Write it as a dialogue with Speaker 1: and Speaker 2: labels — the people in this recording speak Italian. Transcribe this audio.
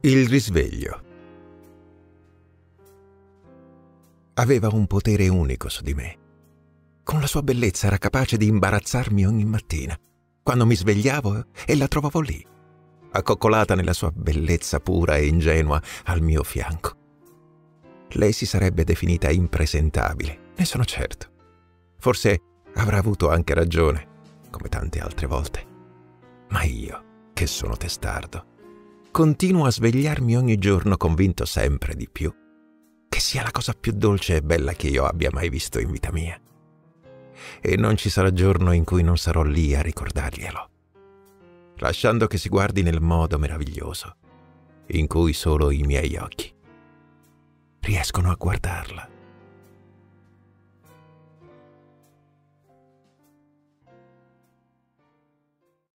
Speaker 1: Il risveglio. Aveva un potere unico su di me. Con la sua bellezza era capace di imbarazzarmi ogni mattina, quando mi svegliavo e la trovavo lì, accoccolata nella sua bellezza pura e ingenua al mio fianco. Lei si sarebbe definita impresentabile, ne sono certo. Forse avrà avuto anche ragione, come tante altre volte. Ma io, che sono testardo, continuo a svegliarmi ogni giorno convinto sempre di più che sia la cosa più dolce e bella che io abbia mai visto in vita mia. E non ci sarà giorno in cui non sarò lì a ricordarglielo, lasciando che si guardi nel modo meraviglioso in cui solo i miei occhi riescono a guardarla.